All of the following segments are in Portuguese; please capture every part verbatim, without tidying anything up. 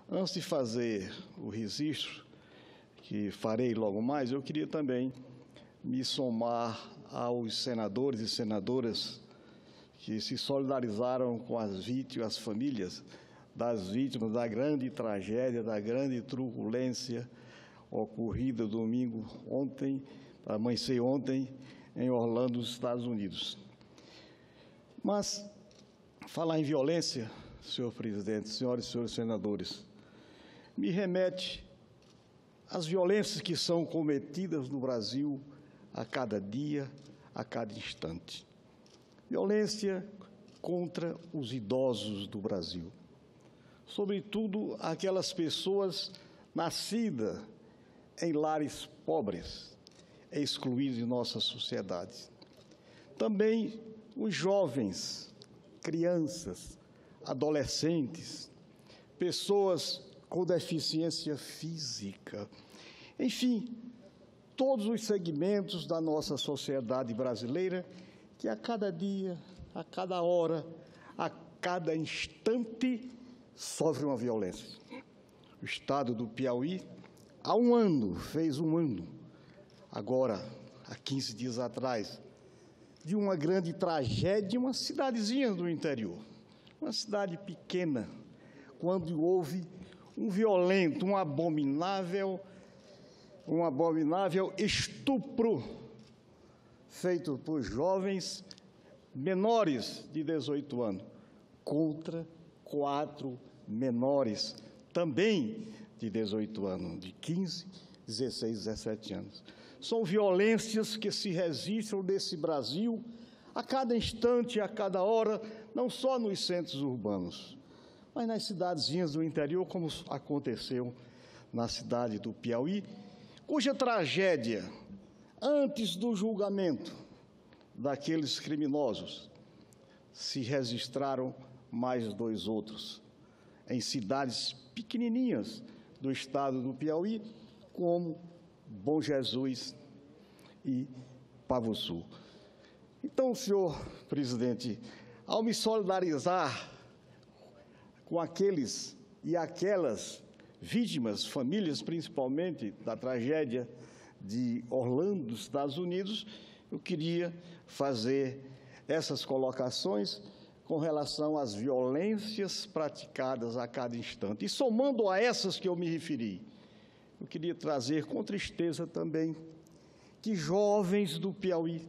Antes de fazer o registro, que farei logo mais, eu queria também me somar aos senadores e senadoras que se solidarizaram com as vítimas, as famílias das vítimas da grande tragédia, da grande truculência ocorrida domingo ontem, amanhecer ontem, em Orlando, nos Estados Unidos. Mas, falar em violência, senhor presidente, senhoras e senhores senadores, me remete às violências que são cometidas no Brasil a cada dia, a cada instante. Violência contra os idosos do Brasil, sobretudo aquelas pessoas nascidas em lares pobres, excluídos de nossa sociedade. Também os jovens, crianças, adolescentes, pessoas com deficiência física, enfim, todos os segmentos da nossa sociedade brasileira que a cada dia, a cada hora, a cada instante sofre uma violência. O estado do Piauí, há um ano, fez um ano, agora, há quinze dias atrás, de uma grande tragédia, uma cidadezinha do interior, uma cidade pequena, quando houve um violento, um abominável, um abominável estupro feito por jovens menores de dezoito anos, contra quatro menores também de dezoito anos, de quinze, dezesseis, dezessete anos. São violências que se registram nesse Brasil a cada instante, a cada hora, não só nos centros urbanos, mas nas cidadezinhas do interior, como aconteceu na cidade do Piauí, cuja tragédia, antes do julgamento daqueles criminosos, se registraram mais dois outros, em cidades pequenininhas do estado do Piauí, como Bom Jesus e Pavussu. Então, senhor presidente, ao me solidarizar com aqueles e aquelas vítimas, famílias principalmente, da tragédia de Orlando, dos Estados Unidos, eu queria fazer essas colocações com relação às violências praticadas a cada instante. E somando a essas que eu me referi, eu queria trazer com tristeza também que jovens do Piauí,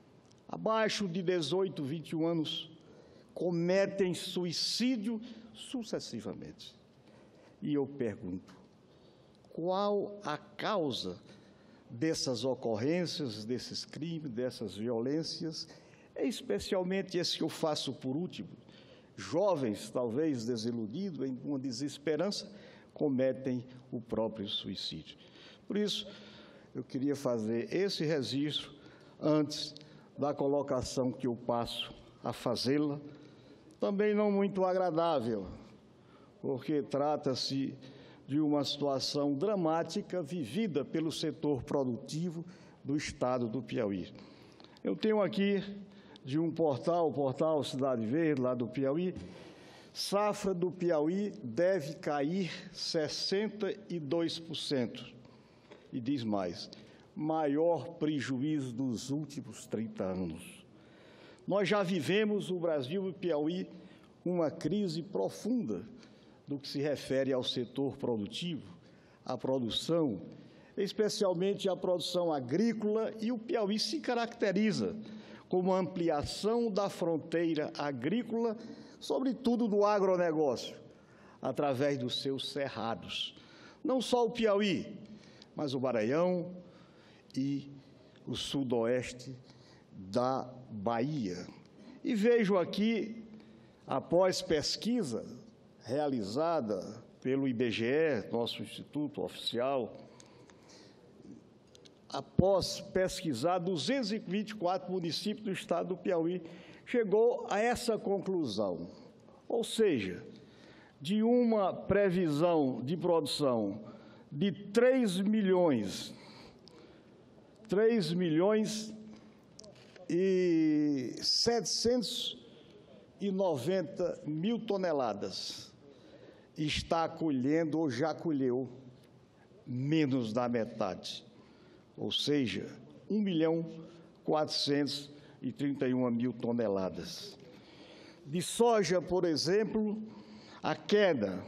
abaixo de dezoito, vinte e um anos, cometem suicídio sucessivamente. E eu pergunto, qual a causa dessas ocorrências, desses crimes, dessas violências, especialmente esse que eu faço por último? Jovens, talvez desiludidos, em uma desesperança, cometem o próprio suicídio. Por isso, eu queria fazer esse registro antes da colocação que eu passo a fazê-la, também não muito agradável, porque trata-se de uma situação dramática vivida pelo setor produtivo do estado do Piauí. Eu tenho aqui de um portal, o portal Cidade Verde, lá do Piauí, safra do Piauí deve cair sessenta e dois por cento. E diz mais, maior prejuízo dos últimos trinta anos. Nós já vivemos, o Brasil e o Piauí, uma crise profunda do que se refere ao setor produtivo, à produção, especialmente à produção agrícola, e o Piauí se caracteriza como ampliação da fronteira agrícola, sobretudo do agronegócio, através dos seus cerrados. Não só o Piauí, mas o Maranhão e o sudoeste da Bahia. E vejo aqui, após pesquisa realizada pelo I B G E, nosso instituto oficial, após pesquisar duzentos e vinte e quatro municípios do estado do Piauí, chegou a essa conclusão. Ou seja, de uma previsão de produção de três milhões, três milhões e setecentos e noventa mil toneladas, está colhendo ou já colheu menos da metade, ou seja, um milhão quatrocentos e trinta e uma mil toneladas. De soja, por exemplo, a queda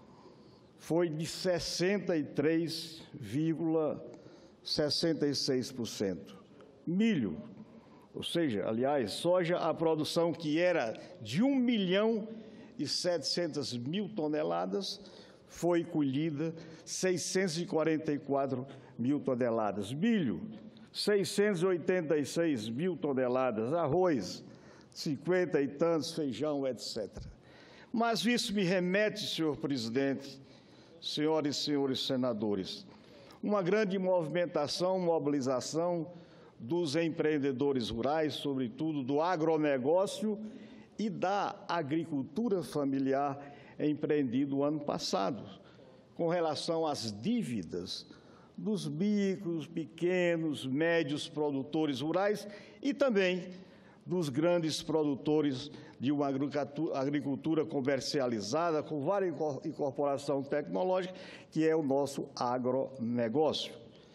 foi de sessenta e três vírgula sessenta e seis por cento. Milho, ou seja, aliás, soja, a produção que era de um milhão e setecentas mil toneladas, foi colhida seiscentas e quarenta e quatro mil toneladas. Milho, seiscentas e oitenta e seis mil toneladas. Arroz, cinquenta e tantos, feijão, etcétera. Mas isso me remete, senhor presidente, senhoras e senhores senadores, uma grande movimentação, mobilização dos empreendedores rurais, sobretudo do agronegócio e da agricultura familiar empreendido ano passado, com relação às dívidas dos micros, pequenos, médios produtores rurais e também dos grandes produtores de uma agricultura comercializada com várias incorporação tecnológica, que é o nosso agronegócio.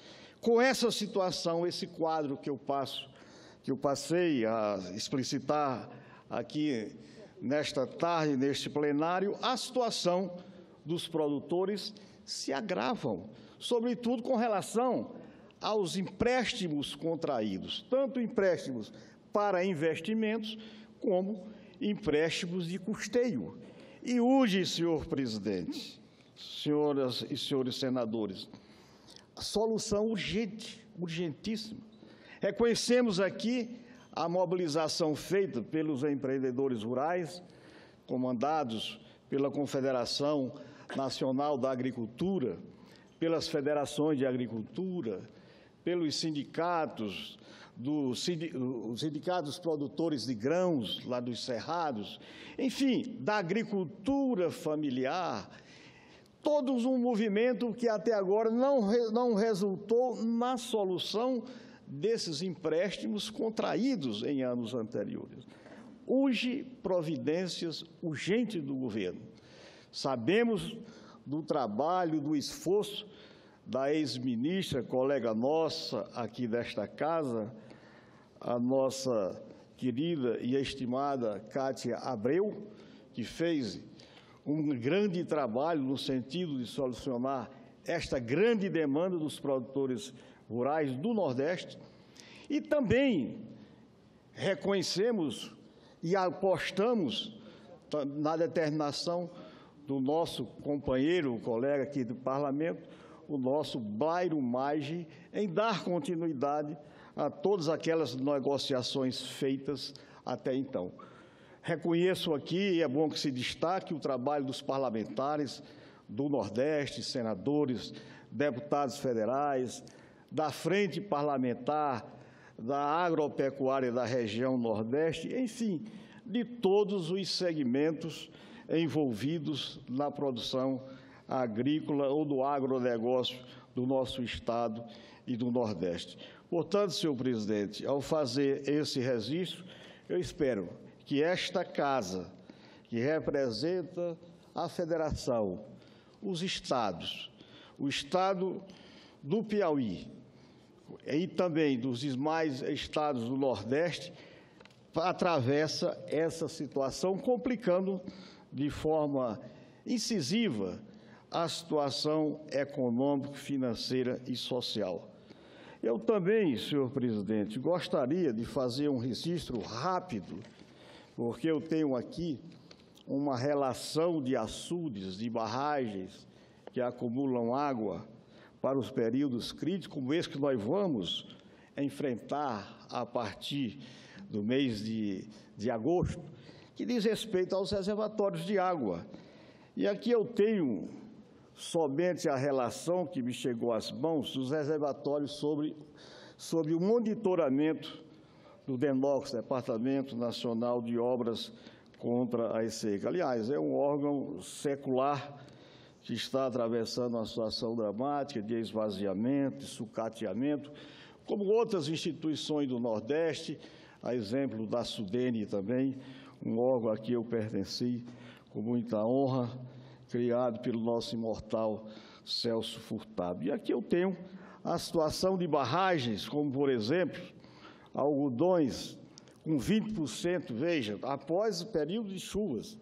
Com essa situação, esse quadro que eu passo, que eu passei a explicitar aqui nesta tarde, neste plenário, a situação dos produtores se agravam, sobretudo com relação aos empréstimos contraídos, tanto empréstimos para investimentos como empréstimos de custeio. E hoje, senhor presidente, senhoras e senhores senadores, a solução urgente, urgentíssima. Reconhecemos aqui a mobilização feita pelos empreendedores rurais, comandados pela Confederação Nacional da Agricultura, pelas federações de agricultura, pelos sindicatos, dos sindicatos produtores de grãos, lá dos cerrados, enfim, da agricultura familiar, todos um movimento que até agora não, não resultou na solução desses empréstimos contraídos em anos anteriores. Urge providências urgentes do governo. Sabemos do trabalho, do esforço da ex-ministra, colega nossa aqui desta casa, a nossa querida e estimada Cátia Abreu, que fez um grande trabalho no sentido de solucionar esta grande demanda dos produtores rurais do Nordeste, e também reconhecemos e apostamos na determinação do nosso companheiro, colega aqui do Parlamento, o nosso Blairo Maggi, em dar continuidade a todas aquelas negociações feitas até então. Reconheço aqui, e é bom que se destaque, o trabalho dos parlamentares do Nordeste, senadores, deputados federais, da Frente Parlamentar, da Agropecuária da região Nordeste, enfim, de todos os segmentos envolvidos na produção agrícola ou do agronegócio do nosso Estado e do Nordeste. Portanto, senhor presidente, ao fazer esse registro, eu espero que esta casa, que representa a Federação, os estados, o Estado do Piauí e também dos demais estados do Nordeste, atravessa essa situação, complicando de forma incisiva a situação econômica, financeira e social. Eu também, senhor presidente, gostaria de fazer um registro rápido, porque eu tenho aqui uma relação de açudes, de barragens que acumulam água para os períodos críticos, como esse que nós vamos enfrentar a partir do mês de, de agosto, que diz respeito aos reservatórios de água. E aqui eu tenho somente a relação que me chegou às mãos dos reservatórios sobre, sobre o monitoramento do DENOX, Departamento Nacional de Obras contra a Seca. Aliás, é um órgão secular que está atravessando uma situação dramática de esvaziamento, de sucateamento, como outras instituições do Nordeste, a exemplo da Sudene também, um órgão a que eu pertenci com muita honra, criado pelo nosso imortal Celso Furtado. E aqui eu tenho a situação de barragens, como, por exemplo, algodões com vinte por cento, veja, após o período de chuvas,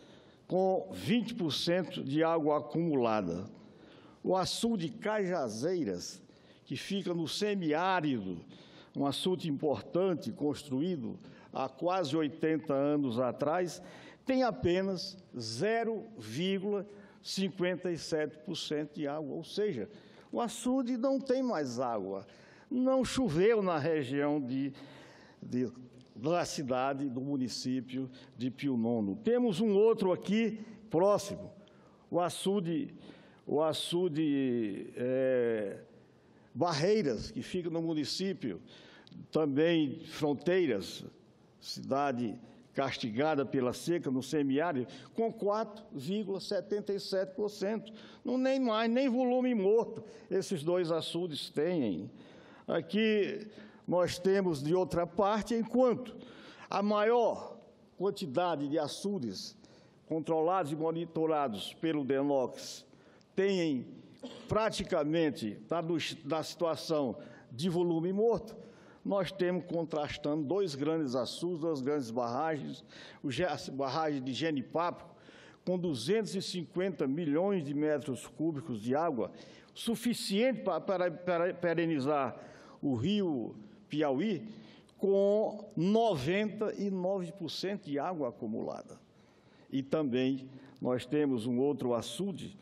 com vinte por cento de água acumulada. O açude de Cajazeiras, que fica no semiárido, um açude importante, construído há quase oitenta anos atrás, tem apenas zero vírgula cinquenta e sete por cento de água, ou seja, o açude não tem mais água. Não choveu na região de, de, da cidade, do município de Pio Nono. Temos um outro aqui próximo, o açude, o açude é, Barreiras, que fica no município, também Fronteiras, cidade castigada pela seca no semiárido, com quatro vírgula setenta e sete por cento. Não nem mais, nem volume morto esses dois açudes têm. Aqui nós temos, de outra parte, enquanto a maior quantidade de açudes controlados e monitorados pelo DENOX têm praticamente, está na situação de volume morto, nós temos contrastando dois grandes açudes, duas grandes barragens, a barragem de Genipapo, com duzentos e cinquenta milhões de metros cúbicos de água, suficiente para, para, para perenizar o rio Piauí, com noventa e nove por cento de água acumulada. E também nós temos um outro açude,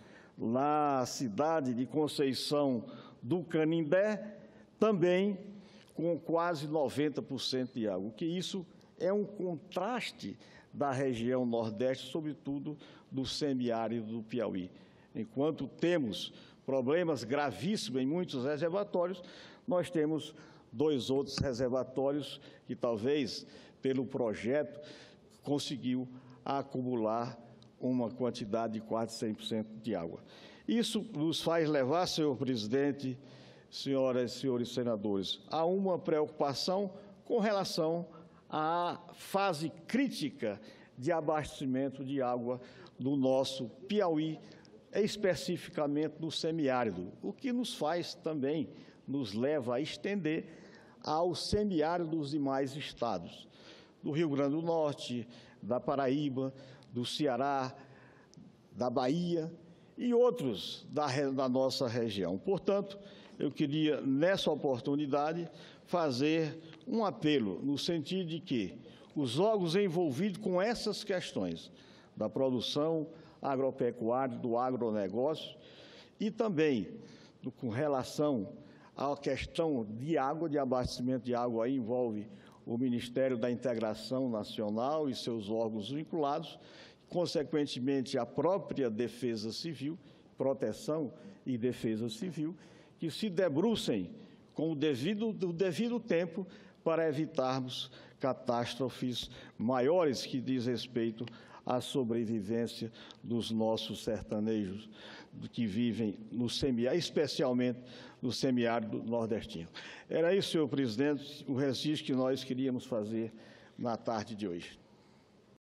na cidade de Conceição do Canindé, também com quase noventa por cento de água, que isso é um contraste da região Nordeste, sobretudo do semiárido do Piauí. Enquanto temos problemas gravíssimos em muitos reservatórios, nós temos dois outros reservatórios que talvez, pelo projeto, conseguiu acumular uma quantidade de quase cem por cento de água. Isso nos faz levar, senhor presidente, senhoras e senhores senadores, a uma preocupação com relação à fase crítica de abastecimento de água do nosso Piauí, especificamente no semiárido, o que nos faz também, nos leva a estender ao semiárido dos demais estados, do Rio Grande do Norte, da Paraíba, do Ceará, da Bahia e outros da, da nossa região. Portanto, eu queria, nessa oportunidade, fazer um apelo no sentido de que os órgãos envolvidos com essas questões da produção agropecuária, do agronegócio e também do, com relação à questão de água, de abastecimento de água, aí envolve o Ministério da Integração Nacional e seus órgãos vinculados, consequentemente a própria Defesa Civil, Proteção e Defesa Civil, que se debrucem com o devido, o devido tempo para evitarmos catástrofes maiores que diz respeito à sobrevivência dos nossos sertanejos que vivem no semiárido, especialmente no semiárido nordestino. Era isso, senhor presidente, o registro que nós queríamos fazer na tarde de hoje.